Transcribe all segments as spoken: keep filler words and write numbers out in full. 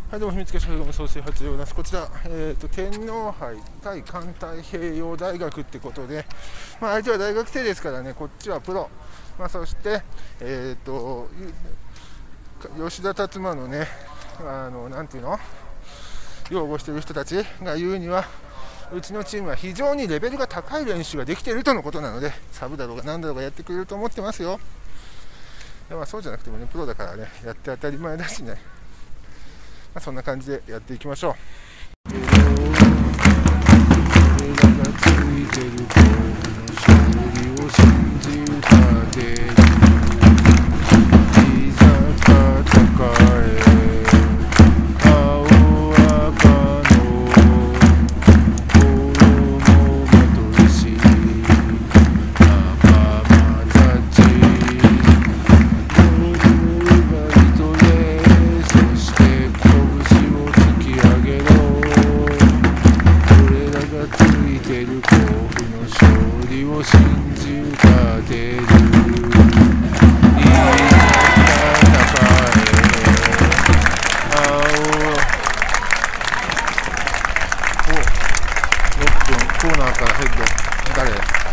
はい、どうも、秘密結社ゴム総帥発令です。こちら、えーと、天皇杯対環太平洋大学ってことで、まあ、相手は大学生ですからね、こっちはプロ、まあ、そして、えーと、吉田達磨のね、あのなんていうの、擁護している人たちが言うには、うちのチームは非常にレベルが高い練習ができているとのことなので、サブだろうが何だろうがやってくれると思ってますよ。まあ、そうじゃなくてもね、プロだからね、やって当たり前だしね。まあ、そんな感じでやっていきましょう。俺らがついてる子の勝利を信じ歌ってる。いざ戦え青赤の衣まといし仲間たち踊るが糸で、そして拳を突き上げろ。俺らがついてる甲府の勝利を信じ歌ってる。いい戦え青おろっぷんコーナーからヘッド誰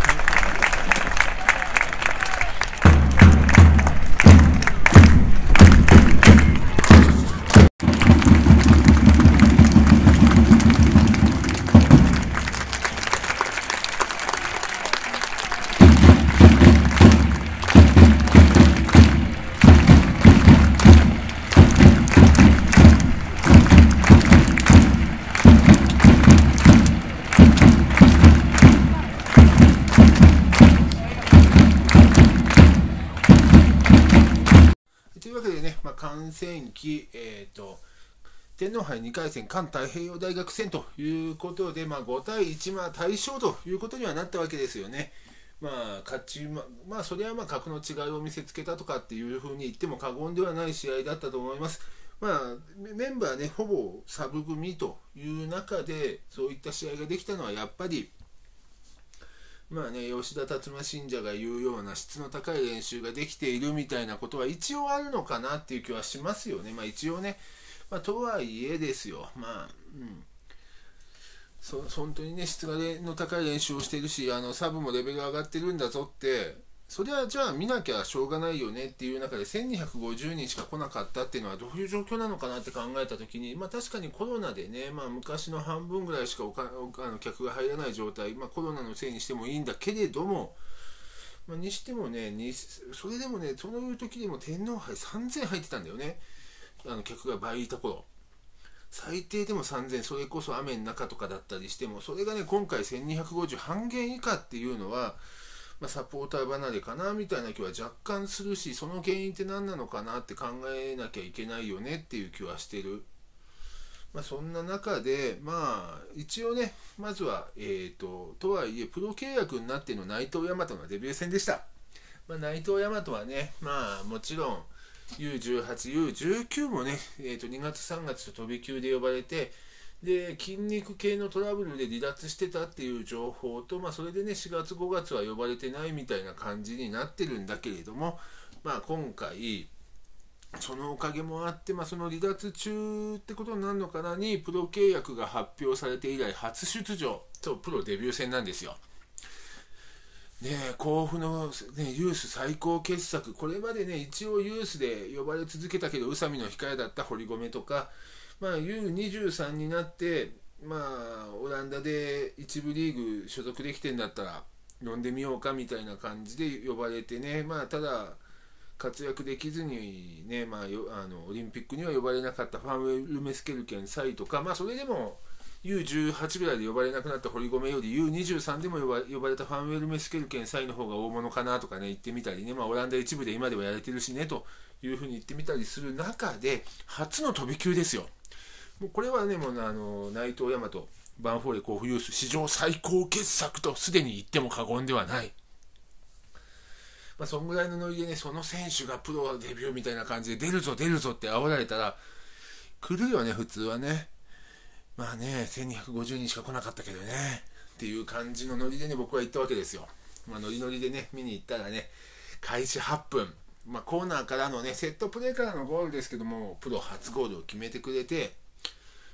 というわけでね、まあ、観戦記、えーと、天皇杯にかい戦環太平洋大学戦ということで、まあ、ごたいいち、まあ、大勝ということにはなったわけですよね。まあ、勝ちま、まあ、それはまあ格の違いを見せつけたとかっていうふうに言っても過言ではない試合だったと思います。まあ、メンバーね、ほぼサブ組という中で、そういった試合ができたのはやっぱり、まあね、吉田達磨信者が言うような質の高い練習ができているみたいなことは一応あるのかなっていう気はしますよね。まあ一応ね、まあ、とはいえですよ、まあ、うん、そ本当にね、質がの高い練習をしているし、あのサブもレベル上がってるんだぞって、それはじゃあ見なきゃしょうがないよねっていう中でせんにひゃくごじゅうにんしか来なかったっていうのはどういう状況なのかなって考えたときに、まあ、確かにコロナでね、まあ、昔の半分ぐらいしかおかあの客が入らない状態、まあ、コロナのせいにしてもいいんだけれども、まあ、にしてもねに、それでもね、そのいう時でも天皇杯さんぜん入ってたんだよね、あの客が倍いた頃。最低でもさんぜん、それこそ雨の中とかだったりしても、それがね、今回せんにひゃくごじゅう半減以下っていうのは、まあ、サポーター離れかなみたいな気は若干するし、その原因って何なのかなって考えなきゃいけないよねっていう気はしてる。まあ、そんな中で、まあ、一応ね、まずは、えーと、とはいえ、プロ契約になっての内藤大和のデビュー戦でした。まあ、内藤大和はね、まあ、もちろん、ユーじゅうはち、ユーじゅうきゅう もね、えーと、にがつさんがつと飛び級で呼ばれて、で筋肉系のトラブルで離脱してたっていう情報と、まあ、それでねしがつごがつは呼ばれてないみたいな感じになってるんだけれども、まあ、今回そのおかげもあって、まあ、その離脱中ってことになるのかなにプロ契約が発表されて以来初出場とプロデビュー戦なんですよ。ね、甲府の、ね、ユース最高傑作、これまでね一応ユースで呼ばれ続けたけど宇佐美の控えだった堀米とか、まあ、ユーにじゅうさん になって、まあ、オランダで一部リーグ所属できてんだったら呼んでみようかみたいな感じで呼ばれてね、まあ、ただ活躍できずにね、まあ、よあのオリンピックには呼ばれなかったファンウェルメスケルケンサイとか、まあ、それでも ユーじゅうはち ぐらいで呼ばれなくなった堀米より ユーにじゅうさん でも呼ば呼ばれたファンウェルメスケルケンサイの方が大物かなとかね言ってみたりね、まあ、オランダ一部で今ではやれてるしねというふうに言ってみたりする中で初の飛び級ですよ。もうこれはね、もうあの内藤大和、バンフォーレ甲府ユース史上最高傑作とすでに言っても過言ではない。まあ、そんぐらいのノリでね、その選手がプロデビューみたいな感じで出るぞ出るぞって煽られたら来るよね、普通はね。まあね、せんにひゃくごじゅうにんしか来なかったけどねっていう感じのノリでね、僕は行ったわけですよ。まあ、ノリノリでね、見に行ったらね、開始はっぷん、まあ、コーナーからのね、セットプレーからのゴールですけども、プロ初ゴールを決めてくれて、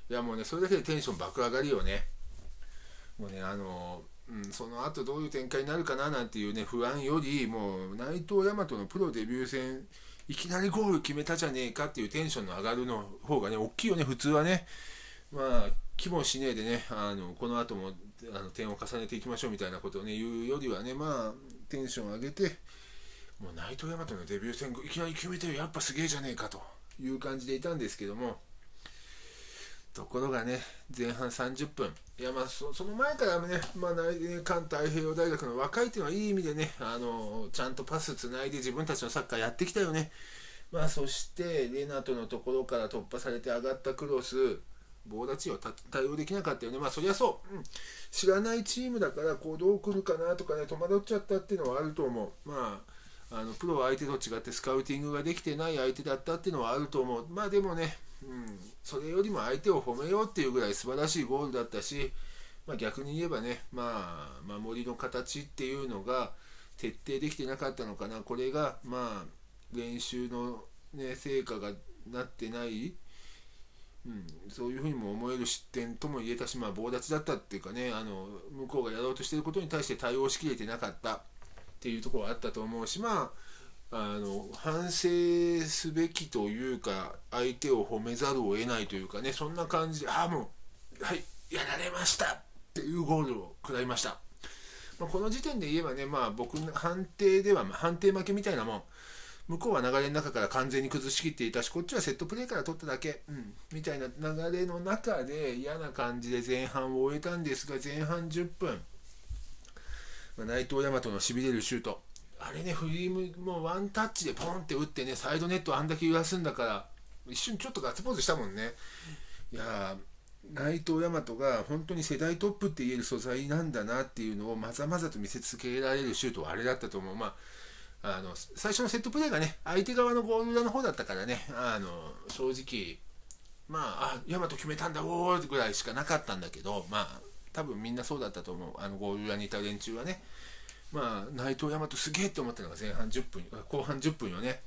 いやもうね、それだけでテンション爆上がりよね。もうね、あのうん、その後どういう展開になるかななんていうね不安よりも、内藤大和のプロデビュー戦いきなりゴール決めたじゃねえかっていうテンションの上がるの方がね大きいよね、普通はね。まあ気もしねえでね、あのこの後もあの点を重ねていきましょうみたいなことをね言うよりはね、まあテンション上げて、もう内藤大和のデビュー戦いきなり決めてやっぱすげえじゃねえかという感じでいたんですけども、ところがね、前半さんじゅっぷん、いやまあ そ, その前からね、まあ、環太平洋大学の若いっていうのはいい意味でね、あのちゃんとパスつないで自分たちのサッカーやってきたよね。まあ、そしてレナトのところから突破されて上がったクロス、棒立ちを対応できなかったよね。まあそりゃそう、うん、知らないチームだからこうどう来るかなとかね戸惑っちゃったっていうのはあると思う。まああのプロ相手と違ってスカウティングができてない相手だったっていうのはあると思う。まあでもね、うん、それよりも相手を褒めようっていうぐらい素晴らしいゴールだったし、まあ、逆に言えばね、まあ、守りの形っていうのが徹底できてなかったのかな。これがまあ練習の、ね、成果がなってない、うん、そういうふうにも思える失点とも言えたし、まあ、棒立ちだったっていうかね、あの向こうがやろうとしていることに対して対応しきれてなかったっていうところはあったと思うし、まあ、あの反省すべきというか相手を褒めざるを得ないというかね、そんな感じで、ああもうはいやられましたっていうゴールを食らいました。まあ、この時点で言えばね、まあ、僕の判定では、まあ、判定負けみたいなもん。向こうは流れの中から完全に崩しきっていたし、こっちはセットプレーから取っただけ、うん、みたいな流れの中で嫌な感じで前半を終えたんですが、前半じゅっぷん、まあ、内藤大和のしびれるシュート、あれね、フリームもワンタッチでポンって打ってね、サイドネットあんだけ揺らすんだから、一瞬ちょっとガッツポーズしたもんね。いや内藤大和が本当に世代トップって言える素材なんだなっていうのをまざまざと見せつけられるシュートはあれだったと思う。まああの最初のセットプレーがね相手側のゴール裏の方だったからね、あの正直まああ大和決めたんだおーぐらいしかなかったんだけど、まあ多分みんなそうだったと思う。あのゴール裏にいた連中はね、まあ内藤大和すげえって思ったのが前半じゅっぷん、後半じゅっぷんよね。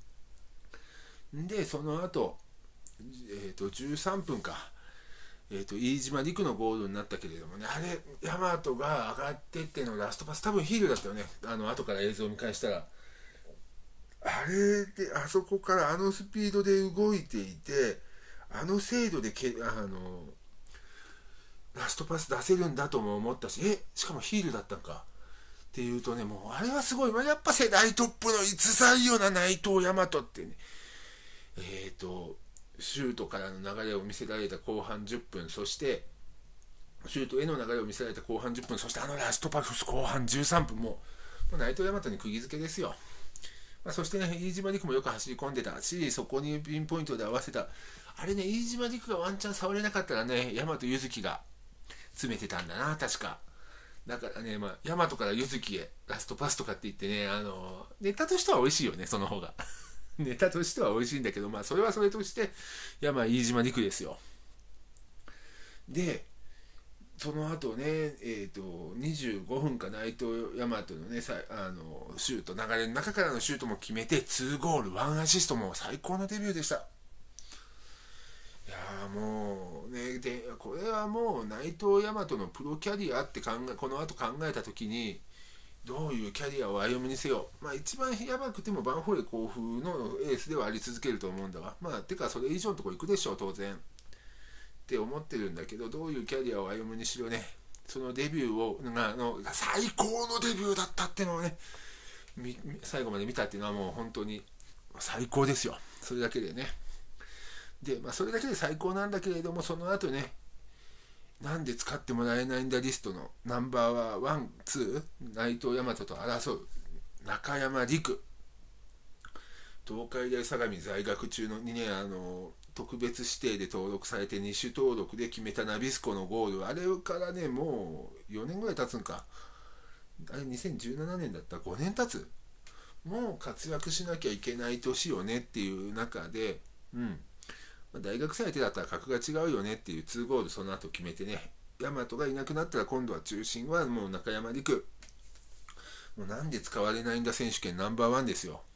でその後、えー、とじゅうさんぷんか、えー、と飯島陸のゴールになったけれどもね、あれ大和が上がってってのラストパス、多分ヒールだったよね。あの後から映像を見返したら、あれであそこからあのスピードで動いていて、あの精度でけあのラストパス出せるんだとも思ったし、えしかもヒールだったんかっていうとね、もうあれはすごい、まあ、やっぱ世代トップの逸材よな内藤大和ってね。えっ、ー、とシュートからの流れを見せられた後半じゅっぷん、そしてシュートへの流れを見せられた後半じゅっぷん、そしてあのラストパス後半じゅうさんぷん、ももう内藤大和に釘付けですよ。まあ、そしてね、飯島陸もよく走り込んでたし、そこにピンポイントで合わせた、あれね、飯島陸がワンチャン触れなかったらね、大和柚月が詰めてたんだな、確か。だからね、まあ、大和から柚月へラストパスとかって言ってね、あのネタとしては美味しいよね、その方が。ネタとしては美味しいんだけど、まあ、それはそれとして、いや、まあ、飯島陸ですよ。で、その後ね、えー、とにじゅうごふんか、内藤大和のねさあのシュート、流れの中からのシュートも決めてにゴールワンアシスト、も最高のデビューでした。いやーもうね、でこれはもう内藤大和のプロキャリアって考えこの後考えた時に、どういうキャリアを歩むにせよ、まあ、一番やばくてもバンフォーレ甲府のエースではあり続けると思うんだわ。まあてかそれ以上のとこ行くでしょう当然って思ってるんだけど、どういうキャリアを歩むにしろね、そのデビューをあの最高のデビューだったっていうのをね、最後まで見たっていうのはもう本当に最高ですよ。それだけでね。で、まあ、それだけで最高なんだけれども、その後ね、なんで使ってもらえないんだリストのナンバーはワン、ツー、内藤大和と争う中山陸、東海大相模在学中のにねん、あの特別指定で登録されて二種登録で決めたナビスコのゴール、あれからねもうよねんぐらい経つんか、あれにせんじゅうななねんだった、ごねん経つ、もう活躍しなきゃいけない年よねっていう中で、うん大学生相手だったら格が違うよねっていうにゴールその後決めてね、大和がいなくなったら今度は中心はもう中山陸、もうなんで使われないんだ選手権ナンバーワンですよ。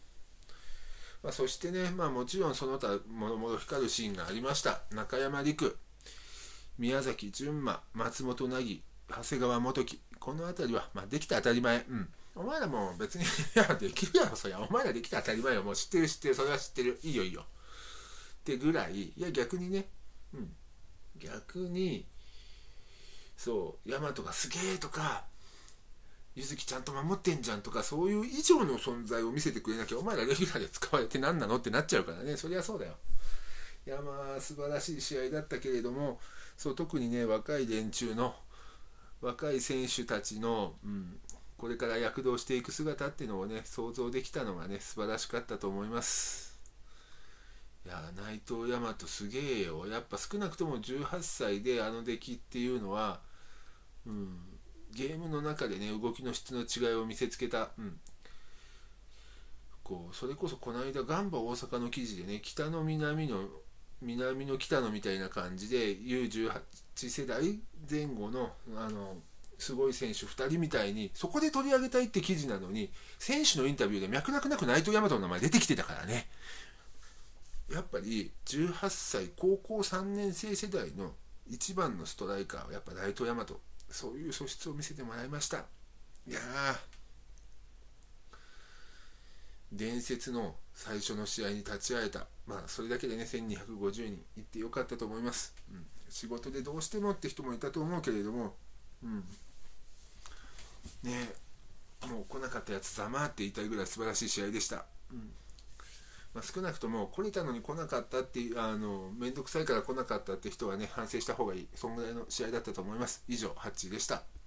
まあ、そしてね、まあ、もちろんその他もろもろ光るシーンがありました。中山陸、 宮崎純馬、松本凪、長谷川元樹、この辺りは、まあ、できた当たり前、うん、お前らも別にいやできるやろ、そりゃお前らできた当たり前よ、もう知ってる知ってる、それは知ってる、いいよいいよってぐらい、いや逆にね、うん、逆にそう大和がすげえとか、ゆずきちゃんと守ってんじゃんとか、そういう以上の存在を見せてくれなきゃお前らレギュラーで使われて何なのってなっちゃうからね。そりゃそうだよ。いやまあ素晴らしい試合だったけれども、そう特にね若い連中の若い選手たちの、うん、これから躍動していく姿っていうのをね想像できたのがね素晴らしかったと思います。いや内藤大和すげえよ。やっぱ少なくともじゅうはっさいであの出来っていうのは、うん、ゲームの中でね動きの質の違いを見せつけた、うん、こうそれこそこの間ガンバ大阪の記事でね、北の南の南の北のみたいな感じで ユーじゅうはち 世代前後のあのすごい選手ふたりみたいにそこで取り上げたいって記事なのに、選手のインタビューで脈絡なく内藤大和の名前出てきてたからね。やっぱりじゅうはっさい高校さんねん生世代の一番のストライカーはやっぱ内藤大和、そういう素質を見せてもらいました。いや伝説の最初の試合に立ち会えた、まあそれだけでねせんにひゃくごじゅうにん行ってよかったと思います、うん、仕事でどうしてもって人もいたと思うけれども、うんね、もう来なかったやつざまって言いたいぐらい素晴らしい試合でした、うんまあ、少なくとも来れたのに来なかったっていう、あの面倒くさいから来なかったって人はね反省した方がいい、そんぐらいの試合だったと思います。以上ハッチーでした。